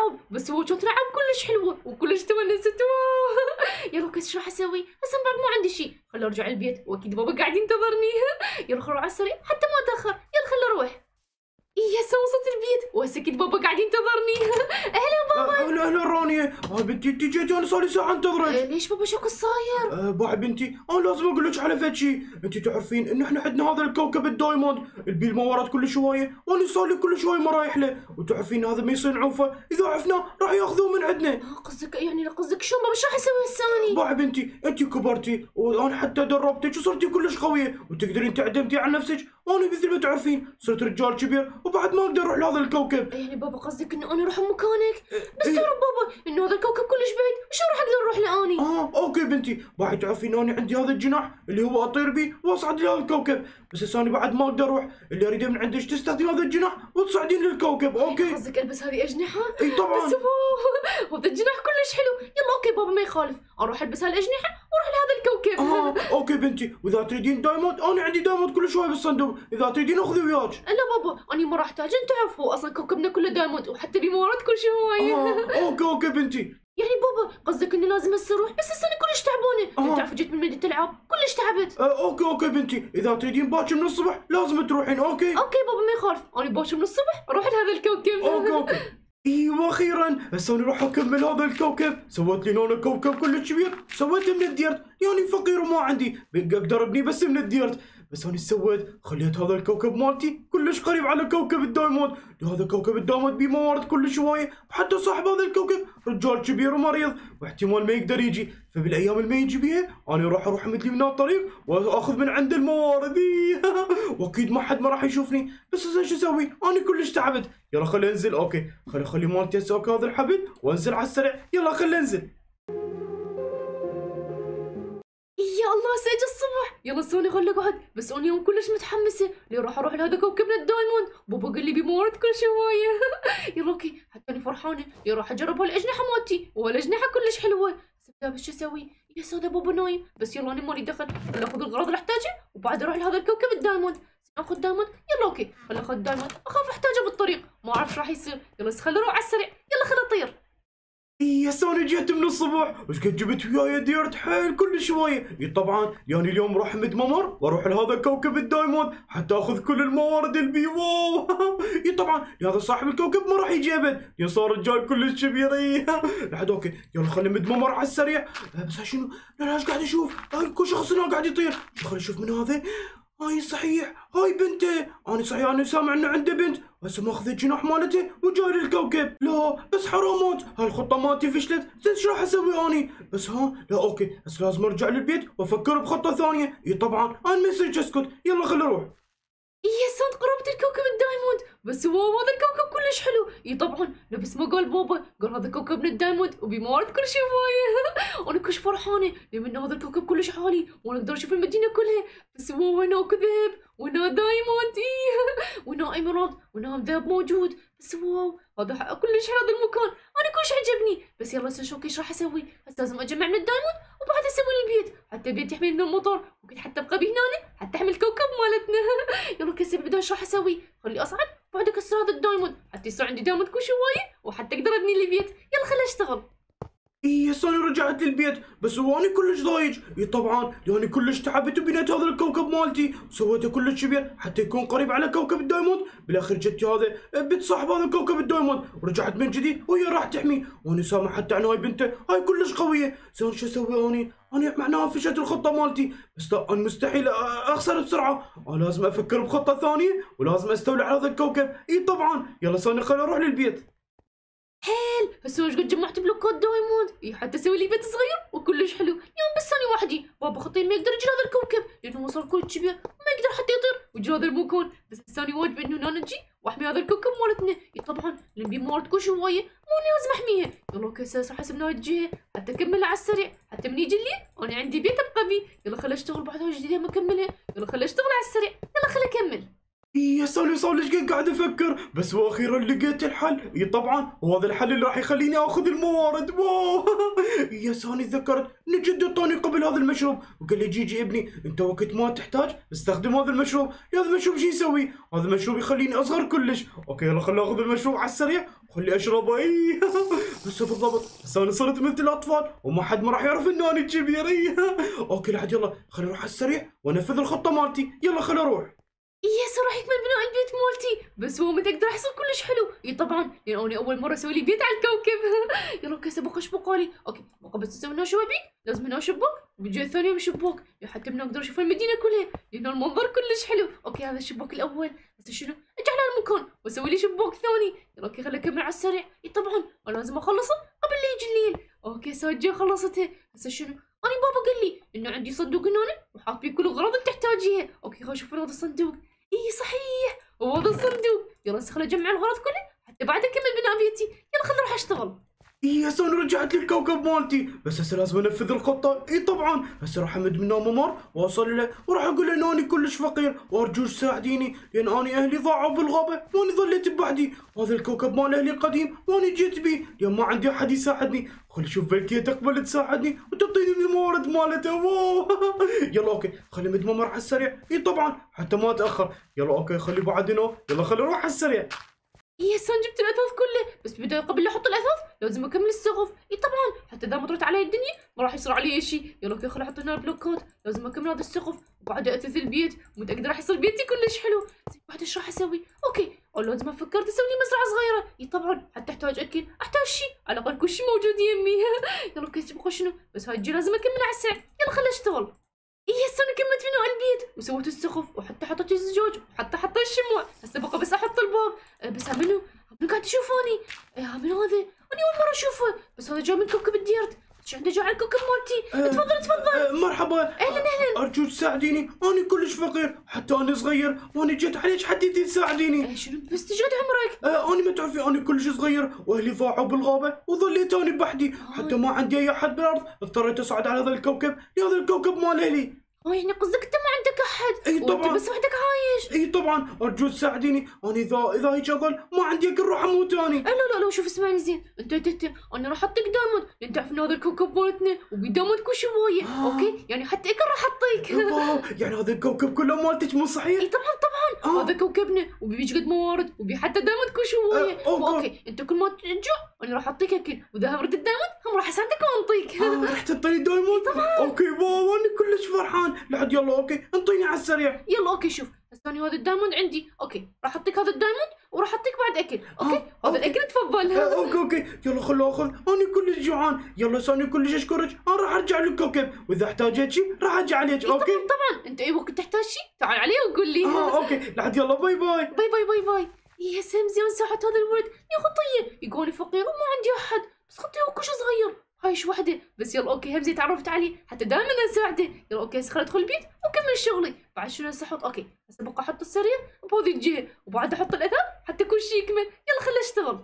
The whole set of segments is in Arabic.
نلعب، بس هو كانت لعب كلش حلوه وكلش تونست. يلا اوكي ايش راح اسوي؟ هسه بعد ما عندي شيء، خليني ارجع البيت واكيد بابا قاعد ينتظرني. يلا خلينا على السريع حتى ما اتاخر، يلا خلينا نروح. يا وصلت البيت وهسه اكيد بابا قاعد ينتظرني. اهلا بابا. اهلا رانيا. بنتي انت جيتي، انا صار لي ساعه انتظرك. ليش بابا شو صاير؟ باع بنتي، انا لازم اقول لك على فد شيء. انت تعرفين ان احنا عندنا هذا الكوكب الدايموند اللي بيه الموارد كل شويه، وانا صار لي كل شويه ما رايح له، وتعرفين هذا ما يصنعوه، اذا عرفناه راح ياخذوه من عندنا. قصدك يعني قصدك شو بابا؟ شو راح اسوي هسه؟ باع بنتي انت كبرتي وانا حتى دربتك وصرتي كلش قويه وتقدرين تعتمدي على نفسك، وانا مثل ما تعرفين صرت رجال كبير وبعد ما اقدر اروح لهذا الكوكب. يعني بابا قصدك انه انا اروح مكانك؟ بس تعرف بابا انه هذا الكوكب كلش بعيد، شو راح اقدر اروح لاني؟ اوكي بنتي، بعد تعرفين اني عندي هذا الجناح اللي هو اطير بيه واصعد لهذا الكوكب، بس هسه انا بعد ما اقدر اروح، اللي اريده من عندك تستخدم هذا الجناح وتصعدين للكوكب. اوكي قصدك البس هذه اجنحه؟ اي طبعا. بس هذا الجناح كلش حلو. يلا اوكي بابا ما يخالف، اروح البس هالاجنحه واروح لهذا الكوكب. اوكي بنتي، واذا تريدين دايموند انا عندي دايموند كل شوي بالصندوق، اذا تريدين اخذي وياك. لا بابا انا ما راح احتاج، انت تعرف هو اصلا كوكبنا كله دايموند وحتى بموارد كل شوي. اوكي بنتي. يعني بابا قصدك اني لازم هسه اروح؟ بس هسه انا كلش تعبانه، انت تعرف جيت من مدينه العاب كلش تعبت. اوكي بنتي، اذا تريدين باكر من الصبح لازم تروحين. اوكي بابا ما يخالف، انا باكر من الصبح اروح لهذا الكوكب. اوكي ايوه اخيرا هسه انا راح اكمل هذا الكوكب. سويت لي انا كوكب كلش كبير، سويته من الديرت، يعني فقير وما عندي اقدر ابني بس من الديرت، بس انا سويت خليت هذا الكوكب مالتي كلش قريب على كوكب الدايموند. هذا كوكب الدايموند بيه موارد كل شويه، وحتى صاحب هذا الكوكب رجال كبير ومريض واحتمال ما يقدر يجي، فبالايام اللي ما يجي بيها انا راح اروح امد لي من الطريق واخذ من عند الموارد. واكيد ما حد ما راح يشوفني، بس هسه شو اسوي؟ انا كلش تعبت. يلا خلينا ننزل. اوكي خلي مالتي اسوق هذا الحبل وانزل على السريع. يلا خلينا ننزل. يا الله ساجة الصبح. يلا سوني خلي اقعد، بس انا اليوم كلش متحمسه ليه راح اروح لهذا كوكبنا الدايموند. بابا قال لي بموارد كل شويه. يلا اوكي حتى انا فرحانه، يا راح اجرب هالاجنحه مالتي، والاجنحه كلش حلوه. بس شو اسوي؟ يا سودا بابا نايم، بس يلا انا مالي دخل، خلي اخذ الاغراض اللي احتاجها وبعد اروح لهذا الكوكب الدايموند. اخذ دايموند. يلا اوكي خلي اخذ دايموند، اخاف احتاجه بالطريق ما اعرف ايش راح يصير. يلا بس خلي اروح على السريع، يلا خلي اطير. يا سوني جيت من الصبح وش قد جبت وياي ديرت حيل كل شويه. طبعا يعني اليوم راح امد ممر واروح لهذا كوكب الدايموند حتى اخذ كل الموارد اللي بيه. واو. طبعا هذا صاحب الكوكب ما راح يجي ابد، صار رجال كلش كبير. لحد اوكي يلا خلي امد ممر على السريع. بس شنو؟ لا ايش قاعد اشوف؟ هاي كل شخص هنا قاعد يطير. خلي اشوف من هذا. هاي صحيح هاي بنته. انا صحيح انا سامع انه عنده بنت، هسه ماخذ الجناح مالته وجاي للكوكب. لا بس حرامات، هالخطه مالتي فشلت، زين ايش راح اسوي اني؟ بس لا اوكي بس لازم ارجع للبيت وافكر بخطه ثانيه. طبعا انا ما يصير اسكت. يلا خلي اروح. يا سانت قربت الكوكب الدايموند، بس واو هذا الكوكب كلش حلو. طبعا نفس ما قال بابا، قال هذا كوكبنا الدايموند وبموارد كل شويه. انا كلش فرحانه لان هذا الكوكب كلش عالي وانا اقدر اشوف المدينه كلها. بس واو هناك ذهب وهنا دايموند. وهنا ايمرالد وهنا ذهب موجود. بس واو هذا كلش حلو هذا المكان، انا كلش عجبني. بس يلا هسه شوف ايش راح اسوي. هسه لازم اجمع من الدايموند وبعد اسوي لي البيت، حتى البيت يحمل من المطر، وكنت حتى ابقى هنا حتى احمل الكوكب مالتنا. يلا كسر بداية ايش راح اسوي؟ خلي اصعد بعد اكسر هذا الدايموند حتى يصير عندي دايموند كل شويه وحتى اقدر ابني لي بيت. يلا خلي اشتغل. هسه انا رجعت للبيت، بس هو انا كلش ضايج. طبعا يعني كلش تعبت وبنيت هذا الكوكب مالتي وسويته كلش كبير حتى يكون قريب على كوكب الدايموند. بالاخير جت هذا بنت صاحب هذا كوكب الدايموند ورجعت من جديد وهي راح تحمي، وانا سامع حتى عن هاي بنته هاي كلش قويه. زين شو اسوي انا معناها فشلت الخطه مالتي، بس لا انا مستحيل اخسر بسرعه، انا لازم افكر بخطه ثانيه ولازم استولي على هذا الكوكب. طبعا يلا سوني خليني اروح للبيت. حيل هسه ايش قد جمعت بلوكات دايموند، حتى اسوي لي بيت صغير وكلش حلو. يوم بس انا وحدي، بابا خطير ما يقدر يجي هذا الكوكب لانه هو صار كلش كبير وما يقدر حتى يطير ويجي هذا المكان. بس هسه انا واجب انه انا نجي واحمي هذا الكوكب مالتنا. طبعا لان موارد كل شويه مو لازم احميها. يلا اوكي هسه راح حسب نوجهها حتى اكملها على السريع، حتى من يجي الليل انا عندي بيت ابقى بيه. يلا خلي اشتغل بعد هاي الجديده ما اكملها. يلا خلي اشتغل على السريع. يلا خلي اكمل. يا سوني صار لي قاعد افكر، بس واخيرا لقيت الحل. طبعا وهذا الحل اللي راح يخليني اخذ الموارد. واو. يا سوني تذكرت ان جدي اعطاني قبل هذا المشروب وقال لي جيجي ابني انت وقت ما تحتاج استخدم هذا المشروب. هذا المشروب شو يسوي؟ هذا المشروب يخليني اصغر كلش. اوكي يلا خليني اخذ المشروب على السريع خلي اشربه اي بس بالضبط. بس انا صرت مثل الاطفال وما حد ما راح يعرف انه انا كبير اي اوكي لحد يلا خليني اروح على السريع وانفذ الخطه مالتي. يلا خليني اروح. راح يكمل بناء البيت مالتي، بس هو متى راح يصير كلش حلو. اي طبعا لان انا اول مره اسوي لي بيت على الكوكب يلا اوكي سبق اشبقالي. اوكي بقى بس اسوي هنا شبابيك، لازم هنا شباك بالجهه الثانيه من شباك حتى من اقدر اشوف المدينه كلها لان المنظر كلش حلو. اوكي هذا الشباك الاول، بس شنو ارجع للمكان واسوي لي شباك ثاني. يلا اوكي خليني اكمل على السريع. اي طبعا انا لازم اخلصه قبل لا يجي الليل. اوكي ساجي خلصتها. بس شنو انا بابا قال لي انه عندي صندوق هنا وحاط فيه كل الاغراض اللي تحتاجيها. اوكي خلينا نشوف هذا الصندوق. اي صحيح هو هذا الصندوق. يلا هسه خليني اجمع الغراض كلها حتى بعد اكمل بناء بيتي. يلا خليني اروح اشتغل. اي هسه انا رجعت للكوكب مالتي، بس هسه لازم انفذ الخطه. اي طبعا هسه راح امد من ممر واوصل له وراح اقول له انه اني كلش فقير وارجوك ساعديني لان اني اهلي ضاعوا بالغابه واني ظليت بوحدي. هذا الكوكب مال اهلي قديم واني جيت بيه لان ما عندي احد يساعدني. خلي اشوف بلكي تقبل تساعدني وتعطيني من الموارد مالته. يلا اوكي خلي مد ممر على السريع. اي طبعا حتى ما اتاخر. يلا اوكي خلي بعد هنا. يلا خلي اروح على السريع. هسه جبت الاثاث كله، بس بداية قبل لا احط الاثاث لازم اكمل السقف. اي طبعا حتى اذا مطرت علي الدنيا ما راح يصير علي شيء. يلا اوكي خليني احط هنا البلوكات، لازم اكمل هذا السقف وبعدها اثث البيت ومتاكده راح يصير بيتي كلش حلو. زين بعد ايش راح اسوي؟ اوكي لازم فكرت اسوي لي مزرعه صغيره. اي طبعا حتى احتاج اكل، احتاج شيء على الاقل كل شيء موجود يمي يلا اوكي تبغى شنو؟ بس هاي الجي لازم اكمل على السريع. يلا خليني اشتغل. هسه انا كملت بناء البيت وسويت السقف وحتى حطيت الزجاج وحتى حطيت الشموع. هسه بقى بس احط الباب. بس منو قاعد تشوفوني؟ من هذا؟ انا اول مره اشوفه، بس هذا جاي من كوكب الديرت. ايش عنده جاي على الكوكب مالتي؟ تفضل. مرحبا. اهلا. ارجوك تساعديني، انا كلش فقير حتى انا صغير وانا جيت عليك حتى تساعديني. شنو بس تجد عمرك؟ انا ما تعرفي انا كلش صغير واهلي ضاعوا بالغابه وظليت انا بوحدي حتى ما عندي اي احد بالارض. اضطريت اصعد على هذا الكوكب لهذا الكوكب مال اهلي. يعني قصدك انت ما عندك احد؟ اي طبعا بس وحدك عايش. اي طبعا ارجوك تساعديني. انا اذا هيك اظل ما عندي اكل روح اموت اني. لا شوف اسمعني زين، انت تهتم انا راح اعطيك دايموند لان تعرف ان هذا الكوكب مالتنا وبدايموند كل شيء هوايه. اوكي يعني حتى اكل راح اعطيك. يعني هذا الكوكب كله مالتك مو صحيح؟ اي طبعا هذا كوكبنا وبيجي قد موارد وبي حتى دايموند كل شيء هوايه. اوكي انت كل ما تجوع انا راح اعطيك اكل واذا ردت الدايموند هم راح اساعدك وانطيك. راح تعطيني دايموند؟ طبعا. اوكي بابا انا كلش فرحان. لحد يلا اوكي انطيني على السريع. يلا اوكي شوف هسه هذا الدايموند عندي. اوكي راح اعطيك هذا الدايموند وراح اعطيك بعد اكل. اوكي هذا الاكل تفضل. اوكي يلا خلو اخذ. انا كلش جوعان. يلا ساني كلش اشكرك. انا راح ارجع للكوكب واذا احتاجت شيء راح ارجع عليك. اوكي طبعا انت اي وقت تحتاج شيء تعال علي وقول لي. اوكي لحد يلا باي باي. باي. يا سمزي انساحت هذا الولد يا خطيه يقولي فقير وما عندي احد بس خطيه وكش صغير هايش وحده. بس يلا اوكي همزي تعرفت عليه حتى دائما اساعده. يلا اوكي هسه خليني ادخل البيت واكمل شغلي. بعد شنو هسه احط؟ اوكي هسه بقى احط السرير بهذه الجهه وبعد احط الاثاث حتى كل شيء يكمل. يلا خليني اشتغل.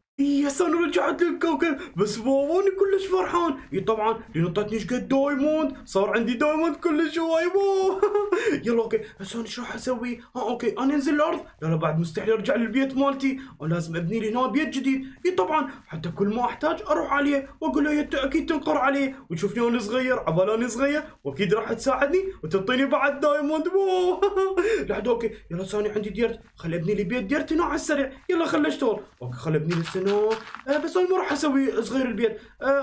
يس انا رجعت للكوكب بس بابا انا كلش فرحان. طبعا لان اعطتني قد دايموند صار عندي دايموند كلش هواي بابا. يلا اوكي هسه انا شو راح اسوي؟ اوكي انا انزل الارض. لا بعد مستحيل ارجع للبيت مالتي ولازم ابني لي هنا بيت جديد. طبعا حتى كل ما احتاج اروح عليه واقول له انت اكيد تنقر عليه وتشوفني وانا صغير عبال انا صغير واكيد راح تساعدني وتعطيني بعد دايموند بابا. لحد اوكي يلا ثاني عندي ديرت. خلي ابني لي بيت ديرت هنا على السريع. يلا خلي اشتغل. اوكي خلي ابني لي السنة. بس انا ما راح اسوي صغير البيت.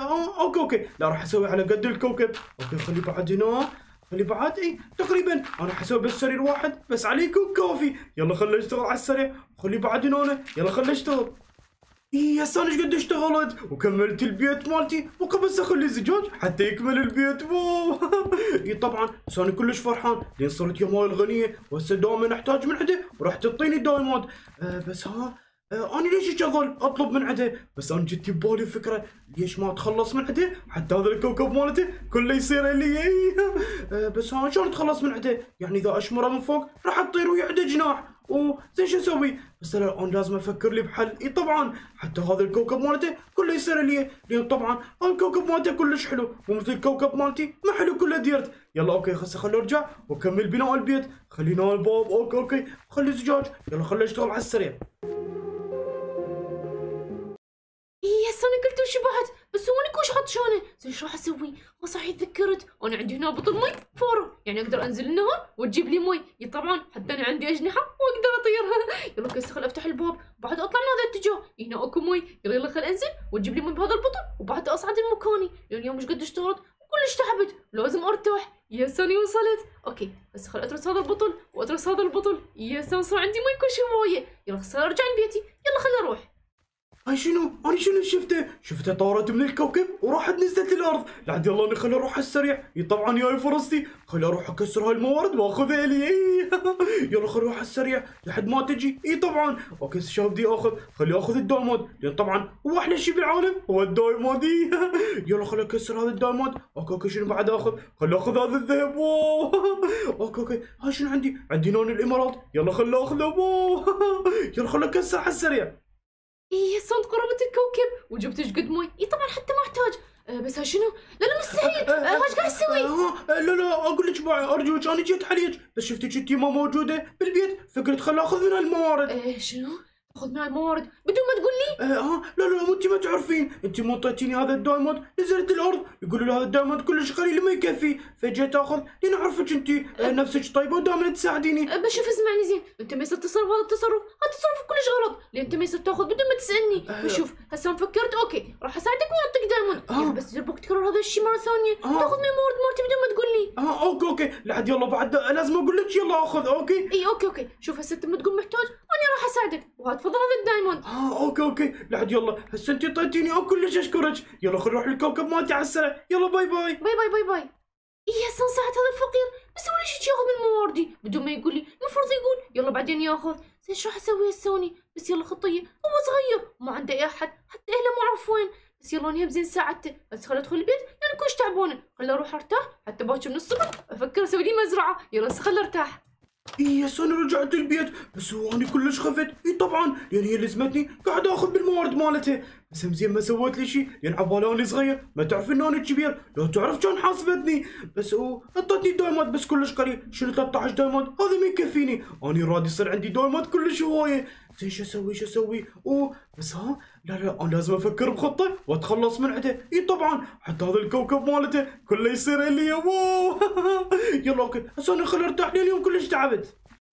اوكي لا راح اسوي على قد الكوكب. اوكي خلي بعد هنا. خلي بعد تقريبا انا حسوي بس سرير واحد بس عليكم كافي. يلا خلي اشتغل على السريع. خلي بعد هنا. يلا خلي اشتغل. هسه انا قد اشتغلت وكملت البيت مالتي بقى بس اخلي زجاج حتى يكمل البيت. طبعا بس انا كلش فرحان لان صرت يا مال الغنيه وهسه دائما احتاج من عنده وراح تعطيني دايموند. بس انا ليش هيك اظل اطلب من عنده؟ بس انا جت ببالي فكره ليش ما اتخلص من عنده حتى هذا الكوكب مالته كله يصير لي. بس شلون اتخلص من عنده؟ يعني اذا اشمره من فوق راح تطير ويا عنده جناح زين شو اسوي؟ بس انا لازم افكر لي بحل. طبعا حتى هذا الكوكب مالته كله يصير لي لان طبعا الكوكب مالته كلش حلو ومثل الكوكب مالتي ما حلو كله ديرت. يلا اوكي هسه خلي ارجع واكمل بناء البيت. خلينا الباب. اوكي خلي زجاج. يلا خلي اشتغل على السريع. هسه انا قلت وشبعت، بس هو انا كوش عطشانه، زين ايش راح اسوي؟ صحيح تذكرت انا عندي هنا بطل مي فورا، يعني اقدر انزل النهر وتجيب لي مي، طبعا حتى انا عندي اجنحه واقدر اطير. يلا كيس خل افتح الباب، بعد اطلع من هذا الاتجاه، هنا اكو مي، يلا خل انزل وتجيب لي مي بهذا البطل، وبعد اصعد لمكاني، لان اليوم مش قد اشتغلت وكلش تعبت، لازم ارتاح. يا ساني وصلت، اوكي بس خل اترس هذا البطل واترس هذا البطل، يا سان صار عندي مي كل شويه، يلا خل ارجع لبيتي، يلا خل اروح. هاي شنو؟ انا شنو شفته طارت من الكوكب وراحت نزلت الارض، لعد يلا انا خلي اروح على السريع، طبعا جاي فرصتي، خلي اروح اكسر هاي الموارد واخذها لي. يلا خلي اروح على السريع لحد ما تجي. طبعا اوكي شو بدي اخذ؟ خلي اخذ الدايموند، لان طبعا هو احلى شيء بالعالم هو الدايموند. يلا خلي اكسر هذا الدايموند. اوكي شنو بعد اخذ؟ خلي اخذ هذا الذهب. واو. اوكي هاي شنو عندي نون الامارات، يلا خلي اخذه. واو. يلا خلي اكسر على السريع. صرت قربت الكوكب وجبت ايش قد مي، طبعا حتى ما احتاج. بس ها شنو؟ لا مستحيل، ايش قاعد تسوي؟ لا اقول لك باعي ارجوك، انا جيت عليك بس شفتك انتي ما موجوده بالبيت، فقلت خل اخذ من الموارد. شنو؟ تاخذ من الموارد بدون ما تقول لي؟ لا انت ما تعرفين، انت مو اعطيتيني هذا الدايموند، نزلت الارض يقولوا لي هذا الدايموند كلش قليل ما يكفي، فجيت اخذ لان اعرفك انت نفسك طيبه ودائما تساعديني. بشوف اسمعني زين، انت ما يصير تصرف هذا التصرف كلش غلط، لان انت ما يصير تاخذ بدون ما تسالني. بشوف هسه فكرت اوكي راح اساعدك واعطيك دايموند، بس جربك تكرر هذا الشيء مره ثانيه، تاخذ من الموارد مالتي بدون ما تقول لي. اوكي لحد يلا بعد لازم اقول لك يلا اخذ. اوكي اوكي شوف هسه انت ما تقول محتاج انا راح اساعدك، وهتفضل هذا الدايموند. اوكي لحد يلا هسه انت طيتيني كلش اشكرك. يلا خل نروح الكوكب مالتي على السريع، يلا باي باي. باي. يا ساعة هذا الفقير بس ولا شيء ياخذ من مواردي بدون ما يقول لي، المفروض يقول يلا بعدين ياخذ. زين ايش راح اسوي هسه؟ بس يلا خطيه، هو صغير ما عنده اي احد، حتى اهله ما اعرف وين، بس يلا اني بزين ساعدته، بس خل ادخل البيت لان كلش تعبانه، خل اروح ارتاح حتى باكر من الصبح افكر اسوي لي مزرعه، يلا هسه خل ارتاح. هسه انا رجعت البيت بس هو اني كلش خفت. طبعا لان هي لزمتني قاعد اخذ بالموارد مالتها، بس زين ما سويت لي شيء لان عبالي اني صغير، ما تعرف ان انا كبير، لو تعرف كان حاسبتني، بس هو اعطتني دايموند بس كلش قليل، شنو 13 دايموند هذا ما يكفيني، اني راد يصير عندي دايموند كلش هوايه. زين شو اسوي؟ بس لا انا لازم افكر بخطه واتخلص من عنده. طبعا حتى هذا الكوكب مالته كله يصير لي. واو. يلا اوكي هسه انا خل ارتاح لي اليوم كلش تعبت.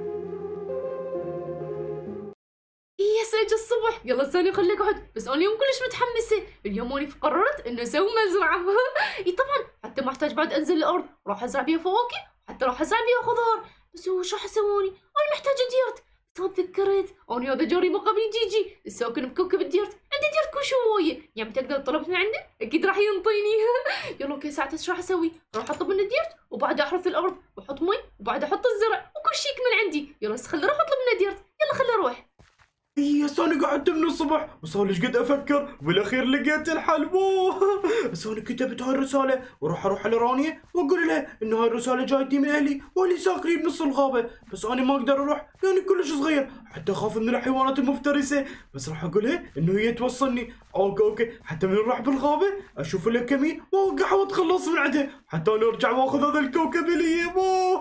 اجى الصبح، يلا ثاني خليك اقعد، بس انا اليوم كلش متحمسه، اليوم انا قررت انه اسوي مزرعه. طبعا حتى ما احتاج بعد انزل الارض، راح ازرع بيها فواكه، حتى راح ازرع بيها خضار، بس هو شو راح اسوي؟ انا محتاجه ديرت، بس تذكرت انا هذا جاري ما قبل جيجي الساكن بكوكب الديرت، عنده ديرت كل شويه، يعني تقدر طلبت من عنده اكيد راح ينطيني. يلا اوكي ساعتها ايش راح اسوي؟ راح اطلب من الديرت وبعد احرث الارض واحط مي وبعد احط الزرع وكل شيء يكمل عندي، يلا بس خلي اروح اطلب من الديرت، يلا خلي اروح. هسه انا قعدت من الصبح وصار لي قد افكر وبالاخير لقيت الحل. هسه انا كتبت هاي الرساله وراح اروح على رانيا واقول لها انه هاي الرساله جايتني من اهلي واهلي ساكنين بنص الغابه، بس انا ما اقدر اروح لاني كلش صغير حتى اخاف من الحيوانات المفترسه، بس راح اقول لها انه هي توصلني. اوكي حتى من نروح بالغابه اشوف لها كمين واوقعها واتخلص من عندها حتى انا ارجع واخذ هذا الكوكب اللي هي.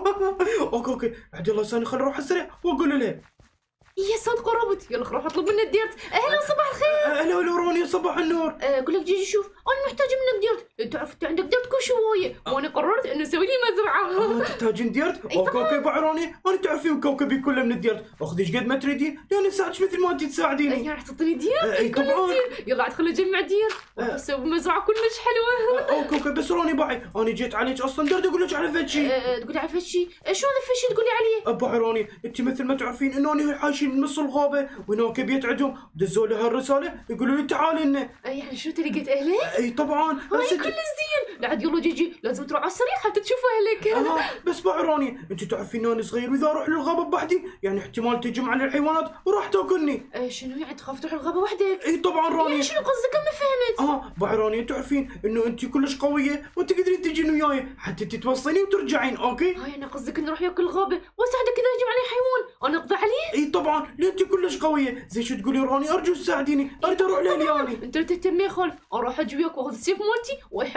اوكي بعد يلا ثاني خل اروح اسرع واقول لها. صوت قربت، يلا روح اطلب منه الديرت. اهلا صباح الخير. اهلا رانيا صباح النور. اقول لك جيجي شوف انا محتاجه منك ديرت، تعرف انت عندك ديرت كل شويه وانا قررت انه اسوي لي مزرعه. تحتاجين ديرت؟ اوكي باع رانيا، انا تعرفين كوكبي كله من الديرت، اخذي ايش قد ما تريدين لاني اساعدك مثل ما انت تساعديني. يعني راح تعطيني ديرت؟ طبعا. يلا عاد خليني اجمع ديرت واسوي مزرعه كلش حلوه. اوكي بس راني باعي انا جيت عليك اصلا درت اقول لك على فد شيء. تقولي على فد شيء؟ شو هذا الفد شيء تقولي عليه؟ باعي راني انت مثل ما تعرفين انه انا عايشين بنص الغابه وهناك بيت عندهم دزوا لي هالرساله يقولوا لي تعالي لنا. يعني شو انت لقيت اهلك؟ طبعا. هاي كلش زين، لا عاد يلا جيجي لازم تروح على السريع حتى تشوف اهلك. بس باعي راني انت تعرفين اني صغير واذا اروح للغابه بوحدي يعني احتمال تجي معي الحيوانات وراح تاكلني. شنو يعني تخاف تروح الغابه وحدك؟ طبعا راني. يعني شنو قصدك ما فهمت؟ باعي راني تعرفين انه انت كلش قويه وتقدرين تجين وياي حتى تتوصلين وترجعين. اوكي يعني قصدك اني اروح وياك الغابه واساعدك اذا هجم علي حيوان انا اقضي عليه؟ طبعا لان انت كلش قويه. زي شو تقولي راني ارجو تساعديني اريد اروح لهلياني. انت لا تهتم يا خالف، انا راح اجي وياك واخذ السيف مالتي واي حيوان راح اهجم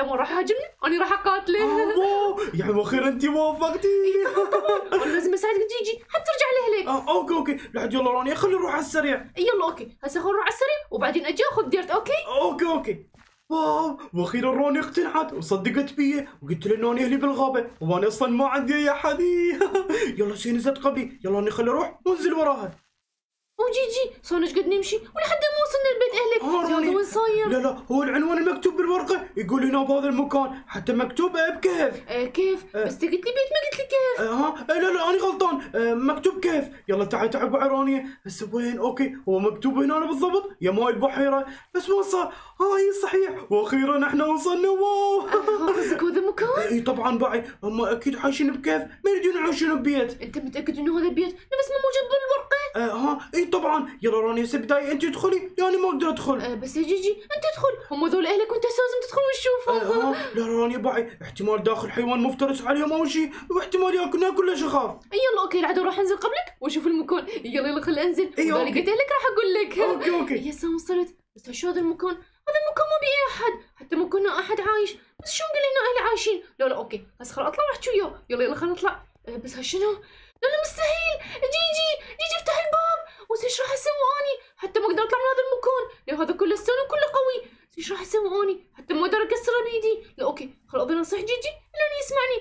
عاجبني انا راح اقاتله. واو يعني واخيرا انت وافقتي. انا لازم اساعدك جيجي حتى ترجع لاهلك. اوكي لحد يلا رانيا خلينا نروح على السريع. يلا اوكي هسه خلينا نروح على السريع وبعدين اجي اخذ ديرت. اوكي واو واخيرا رانيا اقتنعت وصدقت بي وقلت لها انه انا اهلي بالغابه وانا اصلا ما عندي اي احد. يلا سي نزلت قبلي يلا انا خلي اروح وانزل وراها. وجيجي صار قد نمشي ولحد ما وصلنا لبيت اهلك. راني وين صاير؟ لا هو العنوان المكتوب بالورقه يقول هنا بهذا المكان حتى مكتوب بكهف. كيف؟ بس انت قلت لي بيت ما قلت لي كيف. لا انا غلطان. مكتوب كيف. يلا تعي بقى رانيا هسه وين. اوكي هو مكتوب هنا بالضبط يا ماي البحيره بس ما صار. هي صحيح واخيرا احنا وصلنا. واو قصدك هذا المكان؟ اي طبعا باعي هم اكيد عايشين بكيف ما يريدون يعيشون ببيت. انت متاكد انه هذا البيت بس ما موجود بالورقه؟ اي طبعا. يلا رانيا هسه بدايه انت ادخلي يعني ما اقدر ادخل. بس يا جيجي انت ادخل هم ذول اهلك وانت لازم تدخل وتشوفهم. لا رانيا باعي احتمال داخل حيوان مفترس عليهم او شيء واحتمال ياكلنا كلش اخاف. يلا اوكي العدو راح انزل قبلك واشوف المكان. يلا خل انزل. اذا لقيت اهلك راح اقول لك. اوكي هسه وصلت. بس شو هذا المكان؟ هذا المكان ما بيه احد حتى ما كنا احد عايش. بس شو نقول هنا اهلي عايشين؟ لا اوكي بس خل اطلع واحكي وياه. يلا خلينا نطلع. بس هالشنو؟ لا مستحيل. جيجي افتح الباب. وش راح اسوي اني حتى ما اقدر اطلع من هذا المكان؟ لا هذا كله ستون وكله قوي. ايش راح اسوي اني حتى ما اقدر اكسره بيدي. لا اوكي خل اظن انصح جيجي انه يسمعني.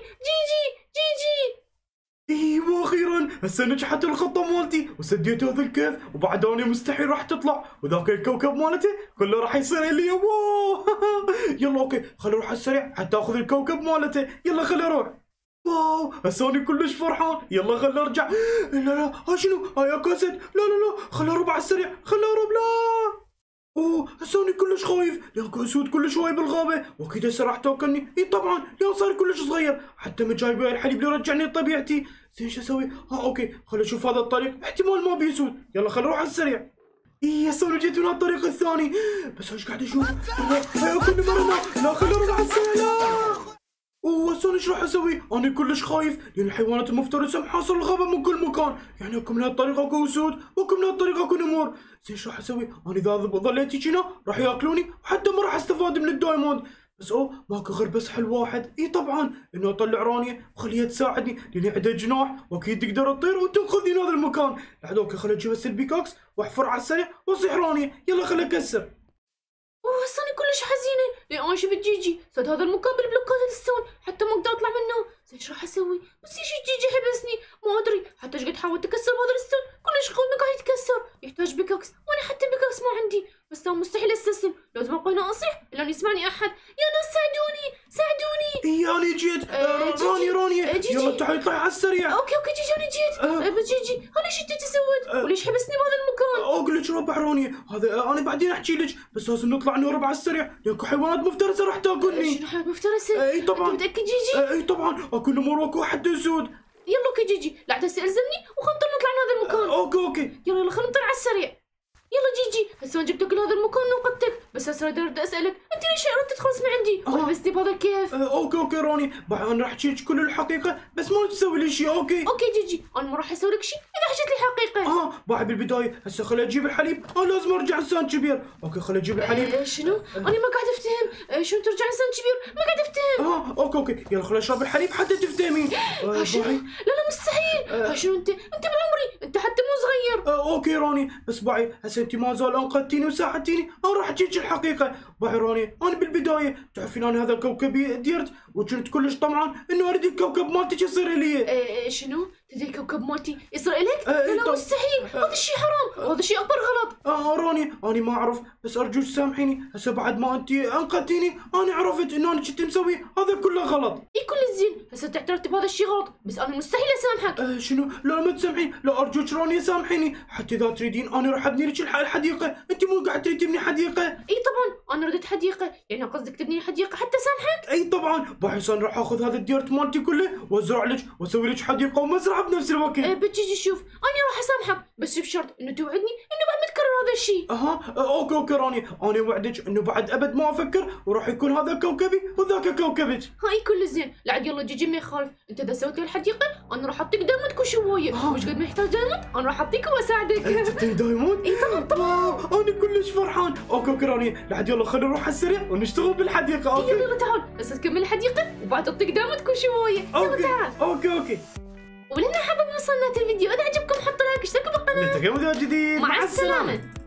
جيجي ايوه اخيرا هسه نجحت الخطه مالتي وسديت هذا الكيف وبعد انا مستحيل راح تطلع وذاك الكوكب مالته كله راح يصير لي. واو يلا اوكي خلينا نروح على السريع حتى اخذ الكوكب مالته. يلا خلينا نروح. واو هسه انا كلش فرحان. يلا خلينا ارجع. لا ها شنو هاي كاسد. لا خلينا نروح على السريع. خلينا نهرب. لا هسه انا كلش خايف لان اسود كل شوي بالغابه واكيد هسه راح تاكلني. اي طبعا لان صار كلش صغير حتى ما جايب الحليب اللي يرجعني لطبيعتي. زين شو اسوي؟ اوكي خلينا نشوف هذا الطريق احتمال ما بيسود. يلا خلينا نروح على السريع. هسه انا جيت من الطريق الثاني بس ايش قاعد اشوف؟ كل مرة لا خلينا نروح على السريع. وهسه ايش راح اسوي؟ انا كلش خايف لان الحيوانات المفترسه محاصره الغابه من كل مكان يعني اكو من هالطريقه اكو اسود واكو من هالطريقه اكو نمور. زين ايش راح اسوي؟ انا اذا ظليت هنا راح ياكلوني وحتى ما راح استفاد من الدايموند. بس ماكو غير بس حل واحد. اي طبعا انه اطلع رانيا وخليها تساعدني لان عندها جناح واكيد تقدر تطير وتنقذني من هذا المكان. لحد اوكي خليني اجيب هسه البيكاكس واحفر على السريع واصيح رانيا. يلا خليني اكسر. هسه انا كلش حزينه لان انا شفت جيجي صد هذا المكان بالبلوكات الستون حتى ما اقدر اطلع منه. زين ايش راح اسوي؟ بس يجي جيجي حبسني ما ادري حتى ايش قد حاولت اكسر بهذا الستون كلش قوي ما قاعد يتكسر. يحتاج بيكاكس وانا حتى بيكاكس ما عندي. بس انا مستحيل استسلم لازم ابقى هنا اصيح لان يسمعني احد. يا ناس ساعدوني. انا جيت. رانيا يلا تعالي اطلعي على السريع. اوكي جيجي انا جيت. بس جيجي انا شو انت سويت؟ وليش حبسني بهذا المكان؟ اقول لك ربع رانيا هذا انا بعدين احكي لك بس لازم نطلع نهرب على السريع لأنكو حيوانات مفترسه راح تاكلني. شنو حيوانات مفترسه؟ اي طبعا. انت متاكد جيجي؟ اي طبعا اكو نمر واكو حتى اسود. يلا اوكي جيجي لا هسه الزمني وخلنا نطلع من هذا المكان. اوكي يلا خلينا نطلع على السريع. يلا جيجي هسه جبتك لهذا المكان وقتك بس هسه بدي اسالك انت ليش اردت تخلص من عندي وحبستني بهذا الكيف؟ اوكي راني انا راح احكي لك كل الحقيقه بس ما تسوي لي شيء. اوكي جيجي انا ما راح اسوي لك شيء اذا حكيت لي حقيقه. بعد بالبدايه هسه خليني اجيب الحليب. لازم ارجع انسان كبير. اوكي خليني اجيب الحليب. شنو؟ انا ما قاعد افتهم. شنو ترجع انسان كبير؟ ما قاعد افتهم. اوكي يلا خليني اشرب الحليب حتى تفتهمين. لا مستحيل. شنو انت بعمري انت حتى مو صغير. اوكي راني بس باعي هسه انت ما زال انقذتيني وساعدتيني انا راح احكي لك الحقيقه. باعي راني انا بالبدايه تعرفين انا هذا كوكبي ديرت وكنت كلش طمعان انه اريد الكوكب مالتك يصير لي. شنو؟ تدري الكوكب مالتي يصير لك؟ لا مستحيل. هذا الشيء حرام وهذا شيء اكبر غلط. راني انا ما اعرف بس ارجوك سامحيني هسه بعد ما انت انقذتيني انا عرفت انه انا كنت مسوي هذا كله غلط. كل زين هسه انت اعترفت بهذا الشيء غلط بس انا مستحيل اسامحك. شنو؟ لا ما تسامحين. لا ارجوك راني سامحيني حتى اذا تريدين انا راح ابني لك الحديقه. انت مو قاعد تريد تبني حديقه؟ طبعا انا ردت حديقه يعني قصدك تبني حديقه حتى سامحك؟ اي طبعا. بحيث انا راح اخذ هذا الديرت مالتي كله وازرع لك واسوي لك حديقه ومزرعه بنفس الوقت. بتجي شوف انا راح اسامحك بس بشرط انه توعدني انه بعد ما تكرر هذا شيء. اوكي رانيا، انا وعدك انه بعد ابد ما افكر وراح يكون هذا كوكبي وذاك كوكبك. هاي كل زين، لعد يلا جيجي ما يخالف، انت اذا سويت الحديقه انا راح اعطيك دايموند كل شويه، مش قد ما يحتاج دايموند انا راح اعطيك واساعدك. تعطيني دايموند؟ اي طبعا. انا كلش فرحان. اوكي رانيا، لعد يلا خلينا نروح على السريع ونشتغل بالحديقه. اوكي يلا تعال بس تكمل الحديقه وبعد تعطيك دايموند كل شويه. يلا تعال. اوكي ولنا حابب وصلنا الفيديو، اذا عجبكم حطوا لايك اشتركوا بالقناه. نلتقي فيديو جديد. مع السلامه.